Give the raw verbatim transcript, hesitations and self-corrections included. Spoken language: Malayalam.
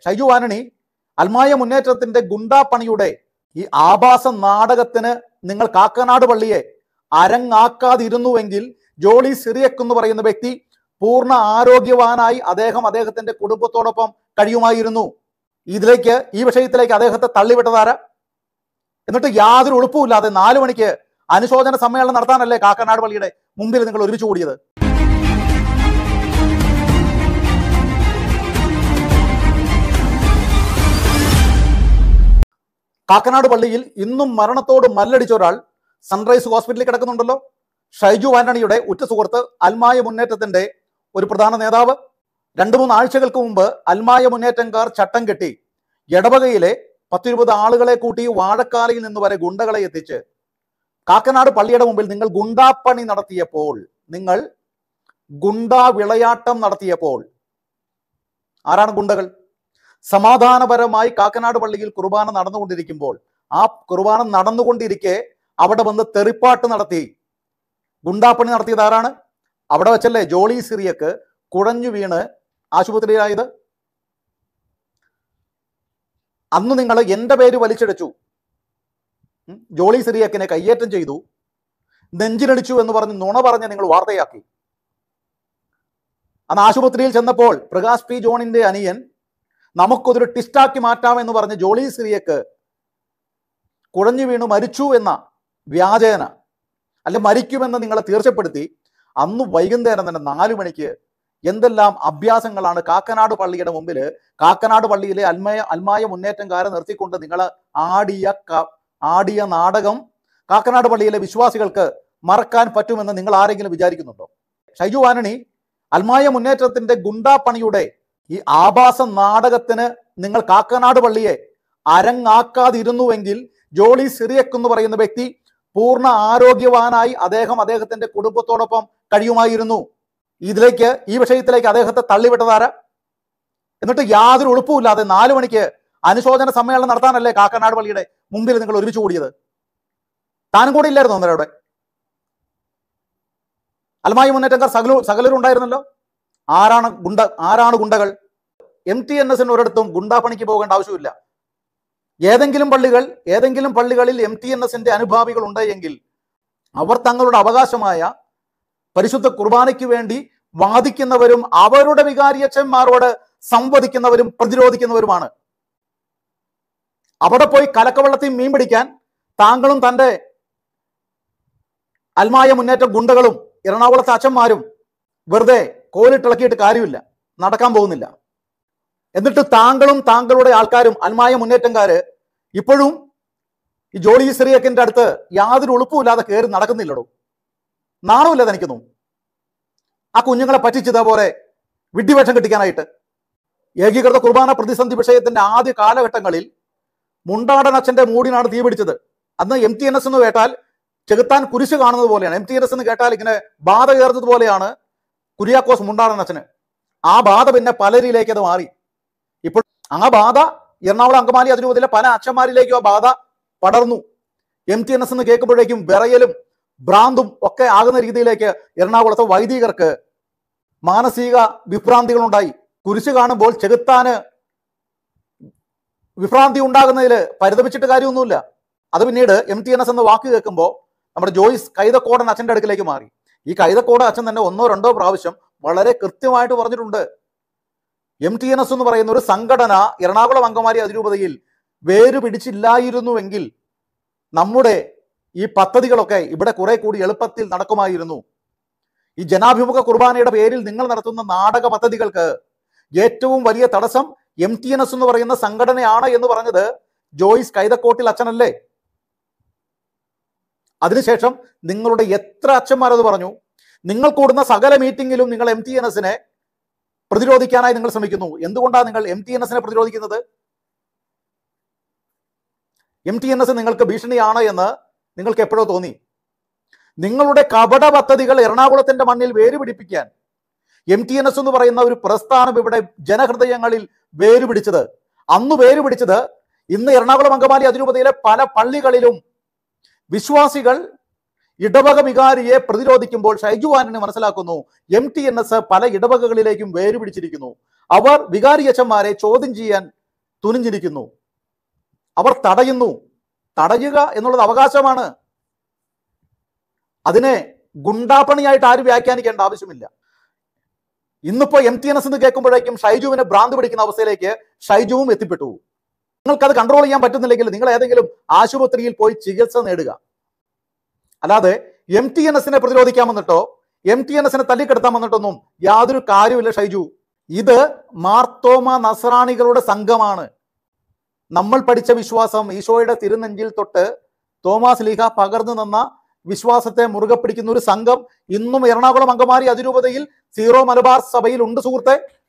ഷൈജു ആന്റണി അൽമായ മുന്നേറ്റത്തിന്റെ ഗുണ്ടാപ്പണിയുടെ ഈ ആഭാസ നാടകത്തിന് നിങ്ങൾ കാക്കനാട് പള്ളിയെ അരങ്ങാക്കാതിരുന്നുവെങ്കിൽ ജോളി സിറിയക് എന്ന് പറയുന്ന വ്യക്തി പൂർണ്ണ ആരോഗ്യവാനായി അദ്ദേഹം അദ്ദേഹത്തിന്റെ കുടുംബത്തോടൊപ്പം കഴിയുമായിരുന്നു. ഇതിലേക്ക് ഈ വിഷയത്തിലേക്ക് അദ്ദേഹത്തെ തള്ളിവിട്ടതാരാ? എന്നിട്ട് യാതൊരു ഉളുപ്പുമില്ലാതെ നാലു മണിക്ക് അനുശോചന സമ്മേളനം നടത്താനല്ലേ കാക്കനാട് പള്ളിയുടെ മുമ്പിൽ നിങ്ങൾ ഒരുമിച്ച് കൂടിയത്? കാക്കനാട് പള്ളിയിൽ ഇന്നും മരണത്തോട് മല്ലടിച്ച ഒരാൾ സൺറൈസ് ഹോസ്പിറ്റലിൽ കിടക്കുന്നുണ്ടല്ലോ. ഷൈജു ആന്റണിയുടെ ഉറ്റ സുഹൃത്ത്, അൽമായ മുന്നേറ്റത്തിന്റെ ഒരു പ്രധാന നേതാവ്. രണ്ടു മൂന്ന് ആഴ്ചകൾക്ക് മുമ്പ് അൽമായ മുന്നേറ്റംകാർ ചട്ടം കെട്ടി എടവകയിലെ പത്തിരുപത് ആളുകളെ കൂട്ടി വാഴക്കാലയിൽ നിന്ന് വരെ ഗുണ്ടകളെ എത്തിച്ച് കാക്കനാട് പള്ളിയുടെ മുമ്പിൽ നിങ്ങൾ ഗുണ്ടാപ്പണി നടത്തിയപ്പോൾ, നിങ്ങൾ ഗുണ്ടാ വിളയാട്ടം നടത്തിയപ്പോൾ ആരാണ് ഗുണ്ടകൾ? സമാധാനപരമായി കാക്കനാട് പള്ളിയിൽ കുർബാന നടന്നുകൊണ്ടിരിക്കുമ്പോൾ, ആ കുർബാന നടന്നുകൊണ്ടിരിക്കെ അവിടെ വന്ന് തെറിപ്പാട്ട് നടത്തി ഗുണ്ടാപ്പണി നടത്തിയത് ആരാണ്? അവിടെ വെച്ചല്ലേ ജോളി സിറിയക്ക് കുഴഞ്ഞു വീണ് ആശുപത്രിയിലായത്? അന്ന് നിങ്ങൾ എൻ്റെ പേര് വലിച്ചെടുച്ചു, ജോളി സിറിയക്കിനെ കയ്യേറ്റം ചെയ്തു, നെഞ്ചിലടിച്ചു എന്ന് പറഞ്ഞ് നുണ പറഞ്ഞ് നിങ്ങൾ വാർത്തയാക്കി. അന്ന് ആശുപത്രിയിൽ ചെന്നപ്പോൾ പ്രകാശ് പി ജോണിന്റെ അനിയൻ നമുക്കൊതൊരു ടിസ്റ്റാക്കി മാറ്റാമെന്ന് പറഞ്ഞ് ജോളി സിറിയക്ക് കുഴഞ്ഞു വീണു മരിച്ചു എന്ന വ്യാജേന, അല്ലെ മരിക്കുമെന്ന് നിങ്ങളെ തീർച്ചപ്പെടുത്തി അന്ന് വൈകുന്നേരം തന്നെ നാലു മണിക്ക് എന്തെല്ലാം അഭ്യാസങ്ങളാണ് കാക്കനാട് പള്ളിയുടെ മുമ്പിൽ, കാക്കനാട് പള്ളിയിലെ അൽമായ അൽമായ മുന്നേറ്റംകാരെ നിർത്തിക്കൊണ്ട് നിങ്ങൾ ആടിയ ആടിയ നാടകം കാക്കനാട് പള്ളിയിലെ വിശ്വാസികൾക്ക് മറക്കാൻ പറ്റുമെന്ന് നിങ്ങൾ ആരെങ്കിലും വിചാരിക്കുന്നുണ്ടോ? ഷൈജു ആന്റണി അൽമായ മുന്നേറ്റത്തിന്റെ ഗുണ്ടാപ്പണിയുടെ ഈ ആഭാസ നാടകത്തിന് നിങ്ങൾ കാക്കനാട് പള്ളിയെ അരങ്ങാക്കാതിരുന്നുവെങ്കിൽ ജോളി സിറിയക് എന്ന് പറയുന്ന വ്യക്തി പൂർണ്ണ ആരോഗ്യവാനായി അദ്ദേഹം അദ്ദേഹത്തിന്റെ കുടുംബത്തോടൊപ്പം കഴിയുമായിരുന്നു. ഇതിലേക്ക് ഈ വിഷയത്തിലേക്ക് അദ്ദേഹത്തെ തള്ളിവിട്ടതാരാ? എന്നിട്ട് യാതൊരു ഉളുപ്പുമില്ലാതെ നാലു മണിക്ക് അനുശോചന സമ്മേളനം നടത്താനല്ലേ കാക്കനാട് പള്ളിയുടെ മുമ്പിൽ നിങ്ങൾ ഒരുമിച്ച് കൂടിയത്? താനും കൂടി ഇല്ലായിരുന്നു അന്നേരം അവിടെ? അൽമായ മുന്നേറ്റക്കാർ സകല സകലരും ഉണ്ടായിരുന്നല്ലോ. ആരാണ് ഗുണ്ട ആരാണ് ഗുണ്ടകൾ? എം ടി എൻ എസിന് ഒരിടത്തും ഗുണ്ടാപ്പണിക്ക് പോകേണ്ട ആവശ്യമില്ല. ഏതെങ്കിലും പള്ളികൾ ഏതെങ്കിലും പള്ളികളിൽ എം ടി എൻ എസിന്റെ അനുഭാവികൾ ഉണ്ടെങ്കിൽ അവർ തങ്ങളുടെ അവകാശമായ പരിശുദ്ധ കുർബാനയ്ക്ക് വേണ്ടി വാദിക്കുന്നവരും അവരുടെ വികാരിയച്ഛന്മാരോട് സംവദിക്കുന്നവരും പ്രതിരോധിക്കുന്നവരുമാണ്. അവിടെ പോയി കലക്കവെള്ളത്തിൽ മീൻ പിടിക്കാൻ താങ്കളും തൻ്റെ അൽമായ മുന്നേറ്റ ഗുണ്ടകളും എറണാകുളത്തെ അച്ഛന്മാരും വെറുതെ കോലിട്ടിളക്കിയിട്ട് കാര്യമില്ല, നടക്കാൻ പോകുന്നില്ല. എന്നിട്ട് താങ്കളും താങ്കളുടെ ആൾക്കാരും അൽമായ മുന്നേറ്റംകാര് ഇപ്പോഴും ഈ ജോളി സിറിയക്കിന്റെ അടുത്ത് യാതൊരു ഉളുപ്പുമില്ലാതെ കയറി നടക്കുന്നില്ലടോ. നാണമില്ല തനിക്കുന്നു ആ കുഞ്ഞുങ്ങളെ പറ്റിച്ചതേപോലെ വിഡ്ഢിവേഷം കെട്ടിക്കാനായിട്ട്? ഏകീകൃത കുർബാന പ്രതിസന്ധി വിഷയത്തിന്റെ ആദ്യ കാലഘട്ടങ്ങളിൽ മുണ്ടാടൻ അച്ഛന്റെ മൂടിനാണ് തീ പിടിച്ചത്. അന്ന് എം ടി എൻ എസ് എന്ന് കേട്ടാൽ ചെകുത്താൻ കുരിശ് കാണുന്നത് പോലെയാണ്. എം ടി എൻ എസ് എന്ന് കേട്ടാൽ ഇങ്ങനെ ബാധ കയറുന്നത് പോലെയാണ് കുര്യാക്കോസ് മുണ്ടാടൻ അച്ഛന്. ആ ബാധ പിന്നെ പലരിലേക്ക് അത് മാറി. ഇപ്പോൾ ആ ബാധ എറണാകുളം അങ്കമാലി അതിരൂപതയിലെ പല അച്ഛന്മാരിലേക്കും ആ ബാധ പടർന്നു. എം ടി എൻ എസ് എന്ന് കേൾക്കുമ്പോഴേക്കും വിറയലും ഭ്രാന്തും ഒക്കെ ആകുന്ന രീതിയിലേക്ക് എറണാകുളത്തെ വൈദികർക്ക് മാനസിക വിഭ്രാന്തികളുണ്ടായി. കുരിശ് കാണുമ്പോൾ ചെകുത്താന് വിഭ്രാന്തി ഉണ്ടാകുന്നതിൽ പരിതപിച്ചിട്ട് കാര്യമൊന്നുമില്ല. അത് പിന്നീട് എം ടി എൻ എസ് എന്ന വാക്ക് കേൾക്കുമ്പോൾ നമ്മുടെ ജോയ്സ് കൈതക്കോടൻ അച്ഛൻ്റെ അടുക്കിലേക്ക് മാറി. ഈ കൈതക്കോടൻ അച്ഛൻ തന്നെ ഒന്നോ രണ്ടോ പ്രാവശ്യം വളരെ കൃത്യമായിട്ട് പറഞ്ഞിട്ടുണ്ട്, എം ടി എൻ എസ് എന്ന് പറയുന്ന ഒരു സംഘടന എറണാകുളം അങ്കമാലി അതിരൂപതയിൽ വേര് പിടിച്ചില്ലായിരുന്നുവെങ്കിൽ നമ്മുടെ ഈ പദ്ധതികളൊക്കെ ഇവിടെ കുറെ കൂടി എളുപ്പത്തിൽ നടക്കുമായിരുന്നു. ഈ ജനാഭിമുഖ കുർബാനയുടെ പേരിൽ നിങ്ങൾ നടത്തുന്ന നാടക പദ്ധതികൾക്ക് ഏറ്റവും വലിയ തടസ്സം എം ടി എൻ എസ് എന്ന് പറയുന്ന സംഘടനയാണ് എന്ന് പറഞ്ഞത് ജോയ്സ് കൈതക്കോട്ടിൽ അച്ഛനല്ലേ? അതിനുശേഷം നിങ്ങളുടെ എത്ര അച്ഛന്മാരത് പറഞ്ഞു? നിങ്ങൾ കൂടുന്ന സകല മീറ്റിംഗിലും നിങ്ങൾ എം ടി എൻ എസിനെ പ്രതിരോധിക്കാനായി നിങ്ങൾ ശ്രമിക്കുന്നു. എന്തുകൊണ്ടാണ് നിങ്ങൾ എം ടി എൻ എസിനെ പ്രതിരോധിക്കുന്നത്? എം ടി എൻ എസ് നിങ്ങൾക്ക് ഭീഷണിയാണ് എന്ന് നിങ്ങൾക്ക് എപ്പോഴോ തോന്നി. നിങ്ങളുടെ കപട പദ്ധതികൾ എറണാകുളത്തിന്റെ മണ്ണിൽ വേരുപിടിപ്പിക്കാൻ എം ടി എൻ എസ് എന്ന് പറയുന്ന ഒരു പ്രസ്ഥാനം ഇവിടെ ജനഹൃദയങ്ങളിൽ വേരുപിടിച്ചത്, അന്ന് വേരുപിടിച്ചത് ഇന്ന് എറണാകുളം അങ്കമാലി അതിരൂപതയിലെ പല പള്ളികളിലും വിശ്വാസികൾ ഇടവക വികാരിയെ പ്രതിരോധിക്കുമ്പോൾ ഷൈജു ആന്റണി മനസ്സിലാക്കുന്നു എം ടി എൻ എസ് പല ഇടവകകളിലേക്കും വേരുപിടിച്ചിരിക്കുന്നു. അവർ വികാരിയച്ചന്മാരെ ചോദ്യം ചെയ്യാൻ തുനിഞ്ഞിരിക്കുന്നു. അവർ തടയുന്നു. തടയുക എന്നുള്ളത് അവകാശമാണ്. അതിനെ ഗുണ്ടാപ്പണിയായിട്ട് ആരും വ്യാഖ്യാനിക്കേണ്ട ആവശ്യമില്ല. ഇന്നിപ്പോ എം ടി എൻ എസ് എന്ന് കേൾക്കുമ്പോഴേക്കും ഷൈജുവിനെ ഭ്രാന്ത് പിടിക്കുന്ന അവസ്ഥയിലേക്ക് ഷൈജുവും എത്തിപ്പെട്ടു. നിങ്ങൾക്കത് കൺട്രോൾ ചെയ്യാൻ പറ്റുന്നില്ലെങ്കിൽ നിങ്ങൾ ഏതെങ്കിലും ആശുപത്രിയിൽ പോയി ചികിത്സ നേടുക. അല്ലാതെ എം ടി എൻ എസിനെ പ്രതിരോധിക്കാമെന്നിട്ടോ എം ടി എൻ എസിനെ തല്ലിക്കെടുത്താമെന്നിട്ടൊന്നും യാതൊരു കാര്യമില്ല ഷൈജു. ഇത് മാർത്തോമ നസ്രാണികളുടെ സംഘമാണ്. നമ്മൾ പഠിച്ച വിശ്വാസം, ഈശോയുടെ തിരുനെഞ്ചിൽ തൊട്ട് തോമാസ് ലീഹ പകർന്നു നിന്ന വിശ്വാസത്തെ മുറുകെ പിടിക്കുന്ന ഒരു സംഘം ഇന്നും എറണാകുളം അങ്കമാലി അതിരൂപതയിൽ സീറോ മലബാർ സഭയിൽ ഉണ്ട് സുഹൃത്തെ.